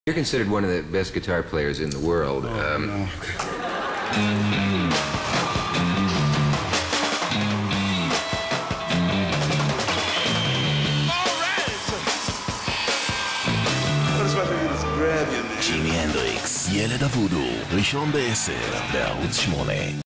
You're considered one of the best guitar players in the world. No. ג'ימי הנדריקס, ילד אבודו, ראשון ב-10, בערוץ 8.